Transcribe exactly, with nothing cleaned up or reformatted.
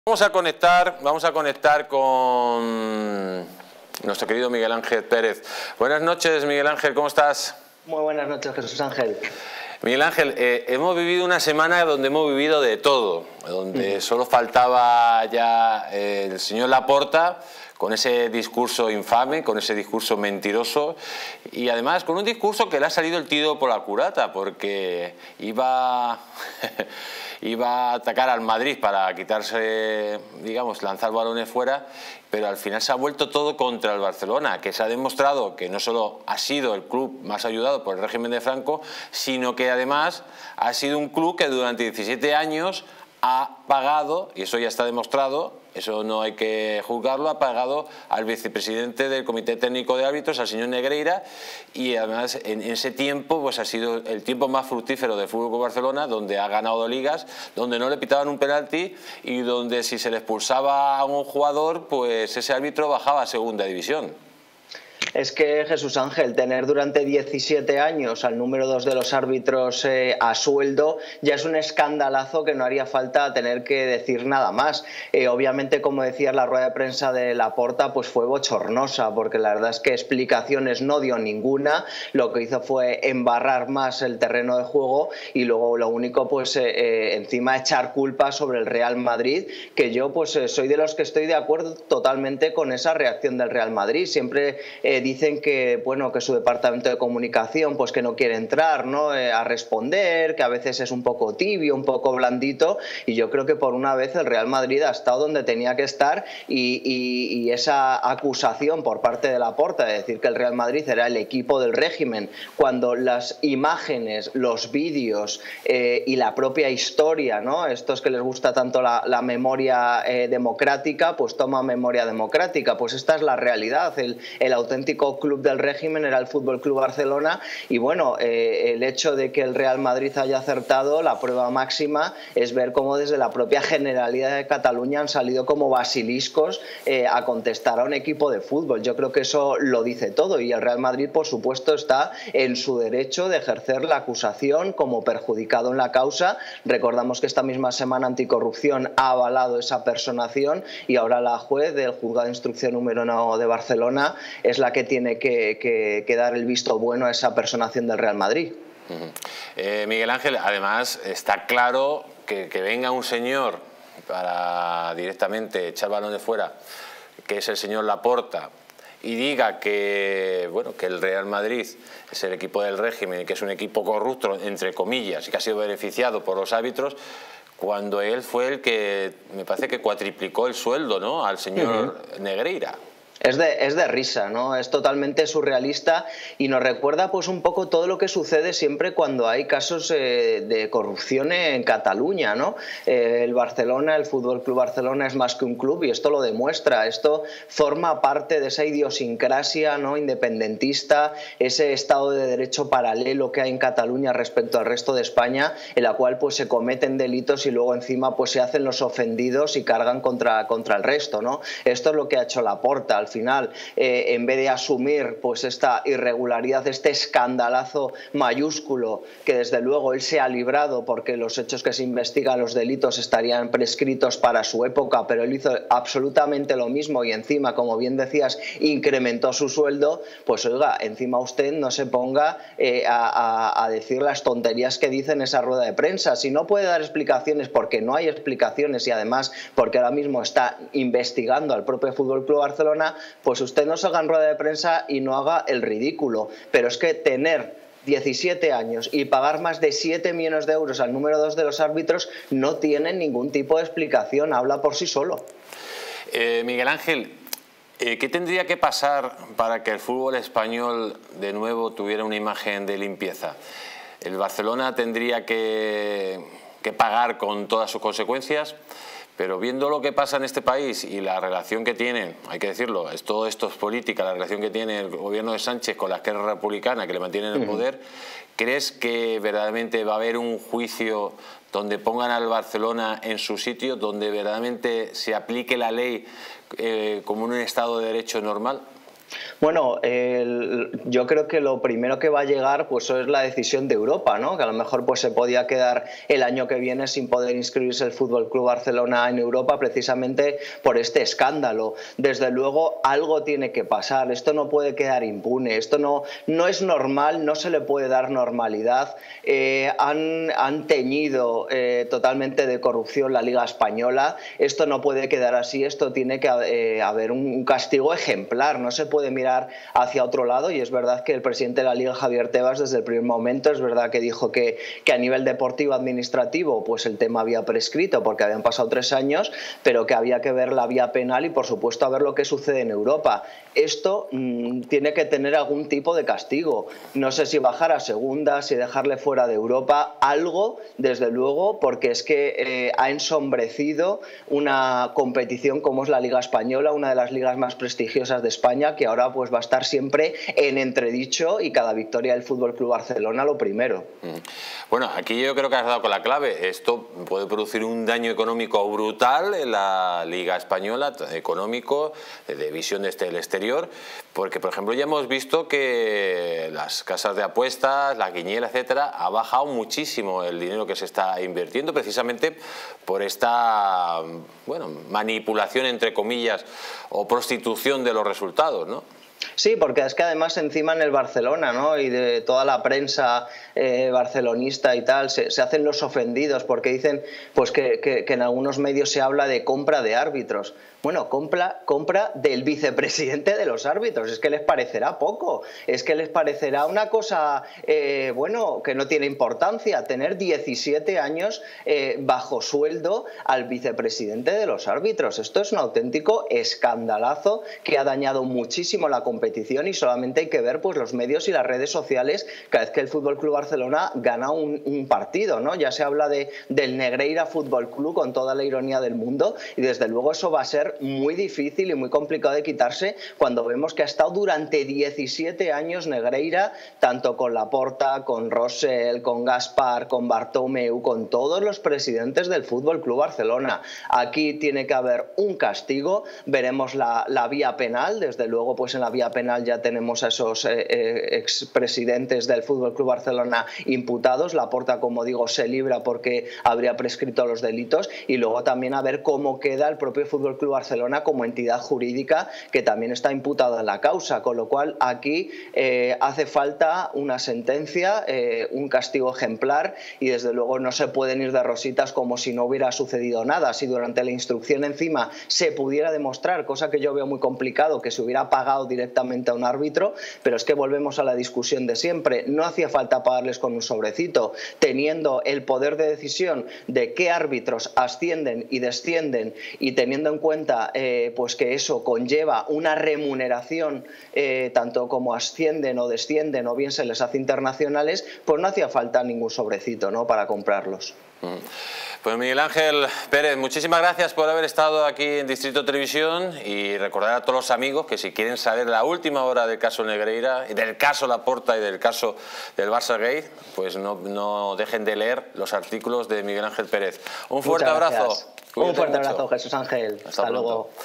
Vamos a conectar, vamos a conectar con nuestro querido Miguel Ángel Pérez. Buenas noches, Miguel Ángel, ¿cómo estás? Muy buenas noches, Jesús Ángel. Miguel Ángel, eh, hemos vivido una semana donde hemos vivido de todo, donde mm. solo faltaba ya eh, el señor Laporta con ese discurso infame, con ese discurso mentiroso y además con un discurso que le ha salido el tiro por la culata porque iba... iba a atacar al Madrid para quitarse, digamos, lanzar balones fuera, pero al final se ha vuelto todo contra el Barcelona, que se ha demostrado que no solo ha sido el club más ayudado por el régimen de Franco, sino que además ha sido un club que durante diecisiete años ha pagado, y eso ya está demostrado, eso no hay que juzgarlo, ha pagado al vicepresidente del Comité Técnico de Árbitros, al señor Negreira, y además en ese tiempo pues ha sido el tiempo más fructífero del Fútbol Club Barcelona, donde ha ganado ligas, donde no le pitaban un penalti y donde si se le expulsaba a un jugador, pues ese árbitro bajaba a segunda división. Es que, Jesús Ángel, tener durante diecisiete años al número dos de los árbitros eh, a sueldo ya es un escandalazo que no haría falta tener que decir nada más. Eh, obviamente, como decías, la rueda de prensa de Laporta pues fue bochornosa, porque la verdad es que explicaciones no dio ninguna, lo que hizo fue embarrar más el terreno de juego y luego lo único, pues eh, eh, encima echar culpa sobre el Real Madrid, que yo pues eh, soy de los que estoy de acuerdo totalmente con esa reacción del Real Madrid. Siempre eh, dicen que bueno que su departamento de comunicación pues que no quiere entrar ¿no? eh, a responder, que a veces es un poco tibio, un poco blandito, y yo creo que por una vez el Real Madrid ha estado donde tenía que estar y, y, y esa acusación por parte de Laporta de decir que el Real Madrid era el equipo del régimen, cuando las imágenes, los vídeos eh, y la propia historia, ¿no? Estos que les gusta tanto la, la memoria eh, democrática, pues toma memoria democrática, pues esta es la realidad, el, el auténtico club del régimen era el Fútbol Club Barcelona y bueno, eh, el hecho de que el Real Madrid haya acertado, la prueba máxima es ver cómo desde la propia Generalidad de Cataluña han salido como basiliscos eh, a contestar a un equipo de fútbol. Yo creo que eso lo dice todo y el Real Madrid por supuesto está en su derecho de ejercer la acusación como perjudicado en la causa. Recordamos que esta misma semana Anticorrupción ha avalado esa personación y ahora la juez del Juzgado de Instrucción número uno de Barcelona es la que tiene que, que, que dar el visto bueno a esa personación del Real Madrid. Uh-huh. eh, Miguel Ángel, además está claro que, que venga un señor para directamente echar balones fuera, que es el señor Laporta, y diga que, bueno, que el Real Madrid es el equipo del régimen y que es un equipo corrupto, entre comillas, y que ha sido beneficiado por los árbitros, cuando él fue el que, me parece que cuatriplicó el sueldo, ¿no?, al señor uh-huh. Negreira. Es de, es de risa, ¿no? Es totalmente surrealista y nos recuerda pues un poco todo lo que sucede siempre cuando hay casos eh, de corrupción en Cataluña, ¿no? Eh, el Barcelona, el Fútbol Club Barcelona es más que un club y esto lo demuestra. Esto forma parte de esa idiosincrasia, ¿no?, independentista, ese Estado de Derecho paralelo que hay en Cataluña respecto al resto de España, en la cual pues se cometen delitos y luego encima pues se hacen los ofendidos y cargan contra, contra el resto, ¿no? Esto es lo que ha hecho Laporta. Al final, eh, en vez de asumir pues esta irregularidad, este escandalazo mayúsculo, que desde luego él se ha librado porque los hechos que se investigan, los delitos estarían prescritos para su época, pero él hizo absolutamente lo mismo y encima, como bien decías, incrementó su sueldo, pues oiga, encima usted no se ponga eh, a, a, a decir las tonterías que dice en esa rueda de prensa. Si no puede dar explicaciones porque no hay explicaciones y además porque ahora mismo está investigando al propio Fútbol Club Barcelona, pues usted no salga en rueda de prensa y no haga el ridículo. Pero es que tener diecisiete años y pagar más de siete millones de euros al número dos de los árbitros no tiene ningún tipo de explicación, habla por sí solo. Eh, Miguel Ángel, eh, ¿qué tendría que pasar para que el fútbol español de nuevo tuviera una imagen de limpieza? ¿El Barcelona tendría que, que pagar con todas sus consecuencias? Pero viendo lo que pasa en este país y la relación que tienen, hay que decirlo, es, todo esto es política, la relación que tiene el gobierno de Sánchez con la Esquerra Republicana que le mantienen en el poder, ¿crees que verdaderamente va a haber un juicio donde pongan al Barcelona en su sitio, donde verdaderamente se aplique la ley eh, como en un Estado de Derecho normal? Bueno, el, yo creo que lo primero que va a llegar pues es la decisión de Europa, ¿no? Que a lo mejor pues se podía quedar el año que viene sin poder inscribirse el Fútbol Club Barcelona en Europa precisamente por este escándalo. Desde luego algo tiene que pasar, esto no puede quedar impune, esto no, no es normal, no se le puede dar normalidad. Eh, han, han teñido eh, totalmente de corrupción la Liga Española, esto no puede quedar así, esto tiene que eh, haber un, un castigo ejemplar, no se puede mirar hacia otro lado. Y es verdad que el presidente de la Liga, Javier Tebas, desde el primer momento es verdad que dijo que, que a nivel deportivo administrativo pues el tema había prescrito porque habían pasado tres años, pero que había que ver la vía penal y por supuesto a ver lo que sucede en Europa. Esto mmm, tiene que tener algún tipo de castigo, no sé si bajar a segunda, si dejarle fuera de Europa, algo desde luego, porque es que eh, ha ensombrecido una competición como es la Liga Española, una de las ligas más prestigiosas de España, que ahora pues va a estar siempre en entredicho y cada victoria del Fútbol Club Barcelona lo primero. Bueno, aquí yo creo que has dado con la clave. Esto puede producir un daño económico brutal en la Liga Española, económico, de visión desde el exterior, porque por ejemplo ya hemos visto que las casas de apuestas, la quiniela, etcétera, ha bajado muchísimo el dinero que se está invirtiendo precisamente por esta, bueno, manipulación entre comillas o prostitución de los resultados, ¿no? Sí, porque es que además encima en el Barcelona, ¿no? Y de toda la prensa eh, barcelonista y tal, se, se hacen los ofendidos porque dicen pues que, que, que en algunos medios se habla de compra de árbitros. Bueno, compra, compra del vicepresidente de los árbitros. Es que les parecerá poco, es que les parecerá una cosa, eh, bueno, que no tiene importancia, tener diecisiete años eh, bajo sueldo al vicepresidente de los árbitros. Esto es un auténtico escandalazo que ha dañado muchísimo la competición y solamente hay que ver pues los medios y las redes sociales cada vez que el Fútbol Club Barcelona gana un, un partido, ¿no? Ya se habla de, del Negreira Fútbol Club con toda la ironía del mundo y desde luego eso va a ser muy difícil y muy complicado de quitarse cuando vemos que ha estado durante diecisiete años Negreira, tanto con Laporta, con Rosell, con Gaspar, con Bartomeu, con todos los presidentes del Fútbol Club Barcelona. Aquí tiene que haber un castigo, veremos la, la vía penal, desde luego pues en la vía penal ya tenemos a esos eh, eh, expresidentes del Fútbol Club Barcelona imputados. Laporta, como digo, se libra porque habría prescrito los delitos y luego también a ver cómo queda el propio Fútbol Club Barcelona como entidad jurídica que también está imputada en la causa, con lo cual aquí eh, hace falta una sentencia, eh, un castigo ejemplar y desde luego no se pueden ir de rositas como si no hubiera sucedido nada. Si durante la instrucción encima se pudiera demostrar, cosa que yo veo muy complicado, que se hubiera pagado directamente a un árbitro, pero es que volvemos a la discusión de siempre, no hacía falta pagarles con un sobrecito, teniendo el poder de decisión de qué árbitros ascienden y descienden y teniendo en cuenta eh, pues que eso conlleva una remuneración eh, tanto como ascienden o descienden o bien se les hace internacionales, pues no hacía falta ningún sobrecito, ¿no?, para comprarlos. Pues Miguel Ángel Pérez, muchísimas gracias por haber estado aquí en Distrito Televisión y recordar a todos los amigos que si quieren saber la última hora del caso Negreira, del caso Laporta y del caso del Barça Gate, pues no, no dejen de leer los artículos de Miguel Ángel Pérez. Un fuerte abrazo. Un fuerte abrazo, Jesús Ángel. Hasta, Hasta luego.